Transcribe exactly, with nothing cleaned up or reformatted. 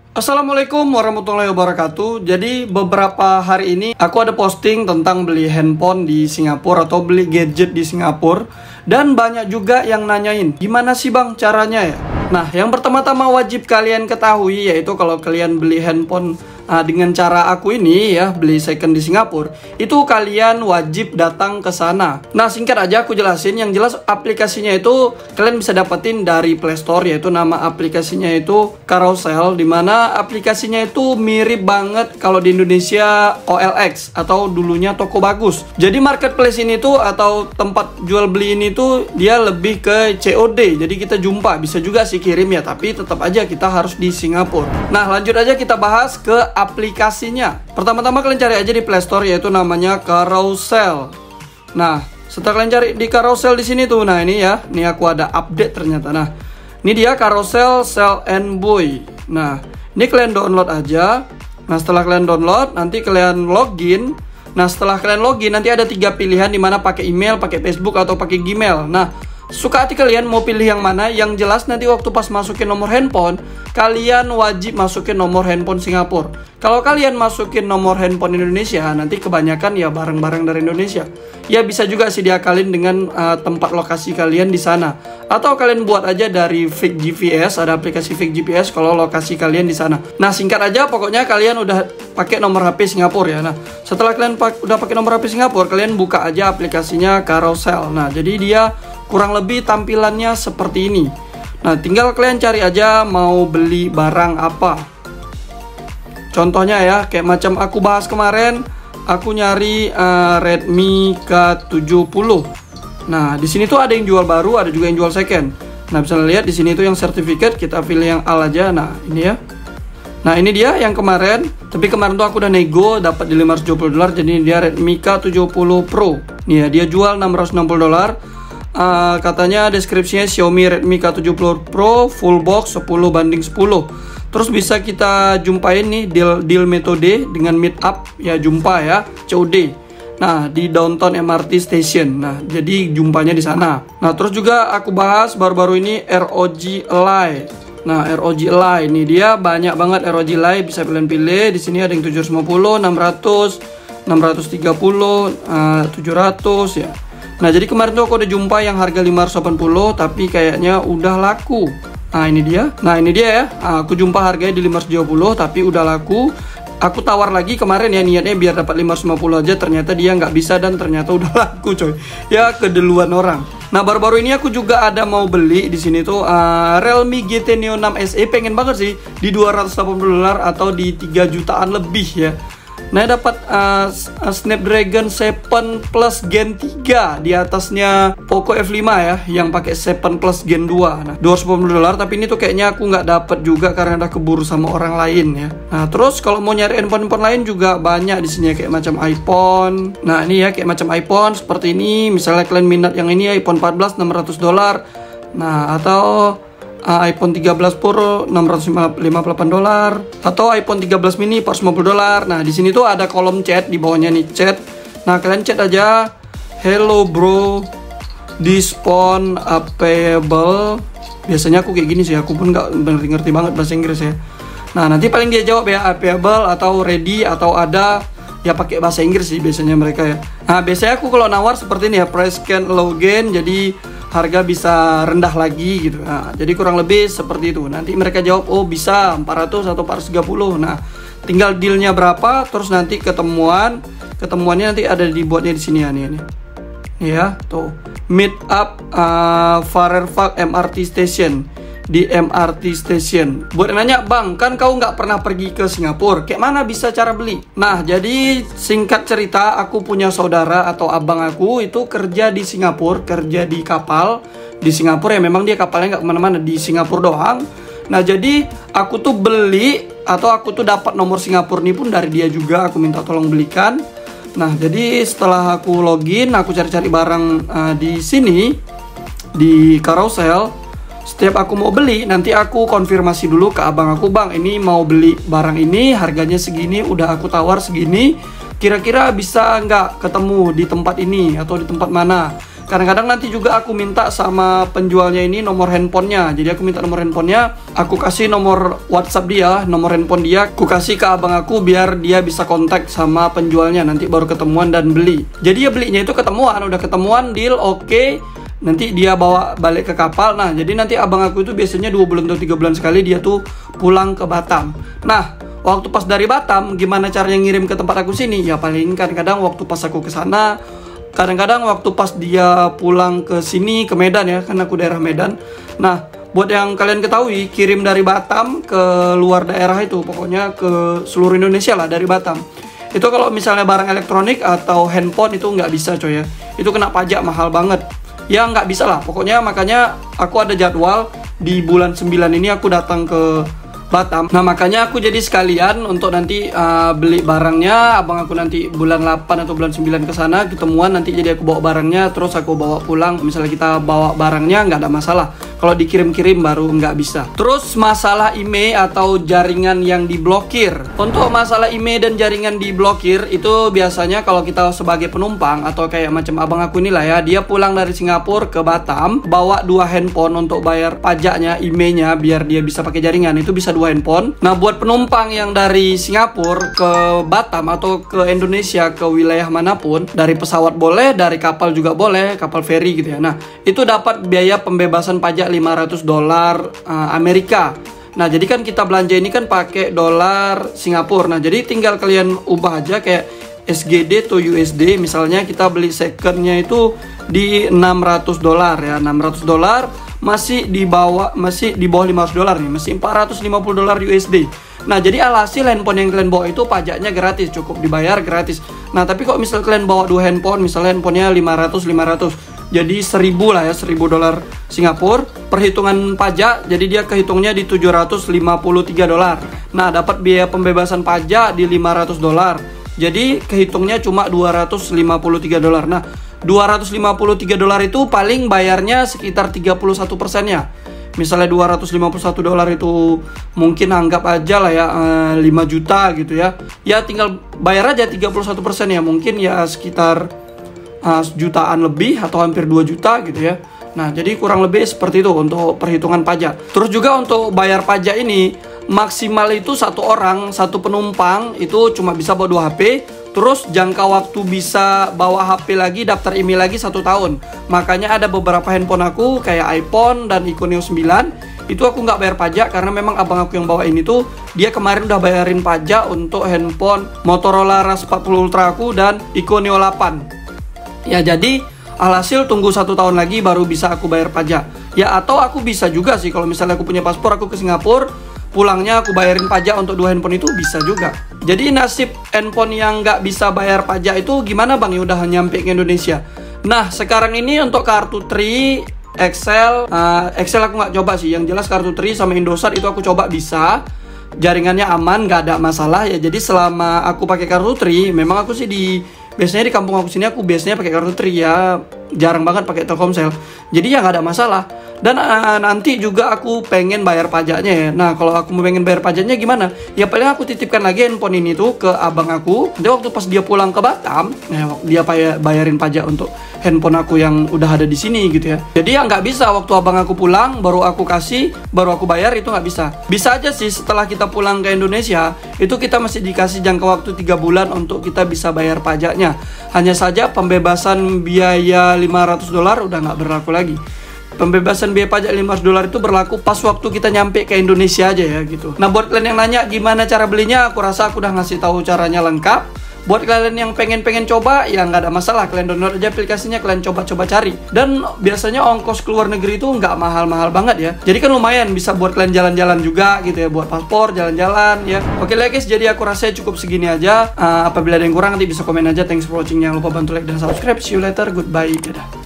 Assalamualaikum warahmatullahi wabarakatuh. Jadi beberapa hari ini aku ada posting tentang beli handphone di Singapura atau beli gadget di Singapura. Dan banyak juga yang nanyain, gimana sih bang caranya ya? Nah, yang pertama-tama wajib kalian ketahui yaitu kalau kalian beli handphone uh, dengan cara aku ini ya, beli second di Singapura, itu kalian wajib datang ke sana. Nah, singkat aja aku jelasin. Yang jelas aplikasinya itu kalian bisa dapetin dari Play Store, yaitu nama aplikasinya itu Carousel, dimana aplikasinya itu mirip banget kalau di Indonesia O L X atau dulunya Toko Bagus. Jadi marketplace ini tuh atau tempat jual beli ini tuh dia lebih ke C O D. Jadi kita jumpa, bisa juga sih kirim ya, tapi tetap aja kita harus di Singapura. Nah, lanjut aja kita bahas ke aplikasinya. Pertama-tama kalian cari aja di Play Store, yaitu namanya Carousel. Nah, setelah kalian cari di Carousel di sini tuh, nah ini ya, ini aku ada update ternyata. Nah, ini dia Carousel Sell and Buy. Nah, ini kalian download aja. Nah, setelah kalian download, nanti kalian login. Nah, setelah kalian login, nanti ada tiga pilihan, dimana pakai email, pakai Facebook, atau pakai Gmail. Nah, suka hati kalian mau pilih yang mana. Yang jelas nanti waktu pas masukin nomor handphone, kalian wajib masukin nomor handphone Singapura. Kalau kalian masukin nomor handphone Indonesia, nanti kebanyakan ya barang-barang dari Indonesia. Ya bisa juga sih diakalin dengan uh, tempat lokasi kalian di sana. Atau kalian buat aja dari fake G P S, ada aplikasi fake G P S kalau lokasi kalian di sana. Nah, singkat aja pokoknya kalian udah pakai nomor H P Singapura ya. Nah, setelah kalian udah pakai nomor H P Singapura, kalian buka aja aplikasinya Carousel. Nah, jadi dia kurang lebih tampilannya seperti ini. Nah, tinggal kalian cari aja mau beli barang apa. Contohnya ya, kayak macam aku bahas kemarin, aku nyari uh, Redmi K tujuh puluh. Nah, di sini tuh ada yang jual baru, ada juga yang jual second. Nah, bisa lihat di sini tuh yang sertifikat, kita pilih yang A aja. Nah, ini ya. Nah, ini dia yang kemarin. Tapi kemarin tuh aku udah nego dapat di lima ratus tujuh puluh dolar. Jadi dia Redmi K tujuh puluh Pro. Nih ya, dia jual enam ratus enam puluh dolar. Uh, katanya deskripsinya Xiaomi Redmi K tujuh puluh Pro full box sepuluh banding sepuluh. Terus bisa kita jumpain nih deal deal metode dengan meet up ya, jumpa ya, C O D. Nah, di Downtown M R T Station. Nah, jadi jumpanya di sana. Nah, terus juga aku bahas baru-baru ini R O G Ally. Nah, R O G Ally ini dia banyak banget R O G Ally, bisa kalian pilih. Di sini ada yang tujuh ratus lima puluh, enam ratus, enam ratus tiga puluh, uh, tujuh ratus ya. Nah, jadi kemarin tuh aku udah jumpa yang harga lima ratus delapan puluh, tapi kayaknya udah laku. Nah, ini dia. Nah, ini dia ya. Aku jumpa harganya di lima ratus tujuh puluh, tapi udah laku. Aku tawar lagi kemarin ya, niatnya biar dapat lima ratus lima puluh aja. Ternyata dia nggak bisa dan ternyata udah laku coy. Ya, keduluan orang. Nah, baru-baru ini aku juga ada mau beli di sini tuh uh, Realme G T Neo enam S E. Pengen banget sih di dua ratus delapan puluh dolar atau di tiga jutaan lebih ya. Nah, dapat uh, Snapdragon tujuh Plus Gen tiga, di atasnya Poco F lima ya, yang pakai tujuh Plus Gen dua. Nah, dua ratus delapan puluh dolar, tapi ini tuh kayaknya aku nggak dapat juga karena udah keburu sama orang lain ya. Nah, terus kalau mau nyari handphone-handphone lain juga banyak di sini ya, kayak macam iPhone. Nah, ini ya kayak macam iPhone seperti ini. Misalnya kalian minat yang ini iPhone empat belas enam ratus dolar. Nah, atau Uh, iPhone tiga belas Pro enam ratus lima puluh delapan dolar, atau iPhone tiga belas mini empat ratus lima puluh dolar. Nah, di sini tuh ada kolom chat, di bawahnya nih chat. Nah, kalian chat aja, hello bro, this phone available. Biasanya aku kayak gini sih, aku pun nggak ngerti banget bahasa Inggris ya. Nah, nanti paling dia jawab ya available atau ready atau ada, ya pakai bahasa Inggris sih biasanya mereka ya. Nah, biasanya aku kalau nawar seperti ini ya, price can login, jadi harga bisa rendah lagi gitu. Nah, jadi kurang lebih seperti itu. Nanti mereka jawab, oh bisa empat ratus atau empat ratus tiga puluh. Nah, tinggal dealnya berapa, terus nanti ketemuan. Ketemuannya nanti ada dibuatnya di sini ya, nih, nih. Ya, tuh. Meet up uh, Farrer Park M R T Station. Di M R T Station. Buat yang nanya, bang, kan kau nggak pernah pergi ke Singapura, kayak mana bisa cara beli? Nah, jadi singkat cerita, aku punya saudara atau abang aku itu kerja di Singapura, kerja di kapal di Singapura ya. Memang dia kapalnya nggak kemana-mana, di Singapura doang. Nah, jadi aku tuh beli atau aku tuh dapat nomor Singapura ini pun dari dia juga. Aku minta tolong belikan. Nah, jadi setelah aku login, aku cari-cari barang uh, di sini di Carousel. Setiap aku mau beli, nanti aku konfirmasi dulu ke abang aku, bang, ini mau beli barang ini, harganya segini, udah aku tawar segini, kira-kira bisa nggak ketemu di tempat ini atau di tempat mana? kadang-kadang nanti juga aku minta sama penjualnya ini nomor handphonenya. Jadi aku minta nomor handphonenya, aku kasih nomor WhatsApp dia, nomor handphone dia, aku kasih ke abang aku biar dia bisa kontak sama penjualnya, nanti baru ketemuan dan beli. Jadi ya belinya itu ketemuan, udah ketemuan, deal, oke, okay. Nanti dia bawa balik ke kapal. Nah, jadi nanti abang aku itu biasanya dua bulan atau tiga bulan sekali dia tuh pulang ke Batam. Nah, waktu pas dari Batam, gimana caranya ngirim ke tempat aku sini? Ya paling kadang-kadang waktu pas aku ke sana, kadang-kadang waktu pas dia pulang ke sini, ke Medan ya, karena aku daerah Medan. Nah, buat yang kalian ketahui, kirim dari Batam ke luar daerah itu, pokoknya ke seluruh Indonesia lah dari Batam. Itu kalau misalnya barang elektronik atau handphone itu nggak bisa coy ya. Itu kena pajak mahal banget. Ya nggak bisa lah, pokoknya makanya aku ada jadwal di bulan sembilan ini aku datang ke Batam. Nah makanya aku jadi sekalian untuk nanti uh, beli barangnya. Abang aku nanti bulan delapan atau bulan sembilan ke sana ketemuan, nanti jadi aku bawa barangnya terus aku bawa pulang. Misalnya kita bawa barangnya nggak ada masalah. Kalau dikirim-kirim baru nggak bisa. Terus masalah email atau jaringan yang diblokir. Untuk masalah email dan jaringan diblokir itu biasanya kalau kita sebagai penumpang atau kayak macam abang aku inilah ya, dia pulang dari Singapura ke Batam, bawa dua handphone untuk bayar pajaknya, emailnya biar dia bisa pakai jaringan, itu bisa dua handphone. Nah buat penumpang yang dari Singapura ke Batam atau ke Indonesia, ke wilayah manapun, dari pesawat boleh, dari kapal juga boleh, kapal feri gitu ya. Nah itu dapat biaya pembebasan pajak lima ratus dolar uh, Amerika. Nah jadi kan kita belanja ini kan pakai dolar Singapura. Nah jadi tinggal kalian ubah aja kayak S G D atau U S D. Misalnya kita beli secondnya itu di enam ratus dolar ya, enam ratus dolar masih di bawah masih di bawah lima ratus dolar nih, masih empat ratus lima puluh dolar U S D. Nah jadi alhasil handphone yang kalian bawa itu pajaknya gratis, cukup dibayar gratis. Nah tapi kok misal kalian bawa dua handphone, misalnya handphonenya lima ratus lima ratus, jadi seribu lah ya, seribu dolar Singapura. Perhitungan pajak, jadi dia kehitungnya di tujuh ratus lima puluh tiga dolar. Nah dapat biaya pembebasan pajak di lima ratus dolar. Jadi kehitungnya cuma dua ratus lima puluh tiga dolar. Nah dua ratus lima puluh tiga dolar itu paling bayarnya sekitar tiga puluh satu persennya. Misalnya dua ratus lima puluh satu dolar itu mungkin anggap aja lah ya eh, lima juta gitu ya. Ya tinggal bayar aja tiga puluh satu persen ya, mungkin ya sekitar uh, jutaan lebih atau hampir dua juta gitu ya. Nah jadi kurang lebih seperti itu untuk perhitungan pajak. Terus juga untuk bayar pajak ini maksimal itu satu orang, satu penumpang itu cuma bisa bawa dua H P. Terus jangka waktu bisa bawa H P lagi, daftar email lagi satu tahun. Makanya ada beberapa handphone aku kayak iPhone dan Iconio sembilan, itu aku nggak bayar pajak karena memang abang aku yang bawa ini tuh dia kemarin udah bayarin pajak untuk handphone Motorola Razr empat puluh Ultra aku dan Iconio delapan. Ya jadi alhasil tunggu satu tahun lagi baru bisa aku bayar pajak. Ya atau aku bisa juga sih kalau misalnya aku punya paspor, aku ke Singapura, pulangnya aku bayarin pajak untuk dua handphone itu bisa juga. Jadi nasib handphone yang nggak bisa bayar pajak itu gimana bang ya udah nyampe ke Indonesia? Nah sekarang ini untuk kartu Tri, Excel, uh, Excel aku nggak coba sih. Yang jelas kartu Tri sama Indosat itu aku coba bisa. Jaringannya aman, nggak ada masalah ya. Jadi selama aku pakai kartu Tri, memang aku sih di biasanya di kampung aku sini aku biasanya pakai kartu Tri ya, jarang banget pakai Telkomsel. Jadi ya nggak ada masalah. Dan uh, nanti juga aku pengen bayar pajaknya ya. Nah kalau aku mau pengen bayar pajaknya gimana? Ya paling aku titipkan lagi handphone ini tuh ke abang aku. Nanti waktu pas dia pulang ke Batam, ya, dia bayarin pajak untuk handphone aku yang udah ada di sini gitu ya. Jadi ya nggak bisa waktu abang aku pulang baru aku kasih, baru aku bayar, itu nggak bisa. Bisa aja sih setelah kita pulang ke Indonesia, itu kita masih dikasih jangka waktu tiga bulan untuk kita bisa bayar pajaknya. Hanya saja pembebasan biaya lima ratus dolar udah nggak berlaku lagi. Pembebasan biaya pajak lima ratus dolar itu berlaku pas waktu kita nyampe ke Indonesia aja ya gitu. Nah buat kalian yang nanya gimana cara belinya, aku rasa aku udah ngasih tahu caranya lengkap. Buat kalian yang pengen-pengen coba, ya nggak ada masalah. Kalian download aja aplikasinya, kalian coba-coba cari. Dan biasanya ongkos keluar negeri itu nggak mahal-mahal banget ya. Jadi kan lumayan bisa buat kalian jalan-jalan juga gitu ya. Buat paspor, jalan-jalan ya. Oke lah guys, jadi aku rasa cukup segini aja. uh, Apabila ada yang kurang nanti bisa komen aja. Thanks for watching. Jangan lupa bantu like dan subscribe. See you later, goodbye, dadah.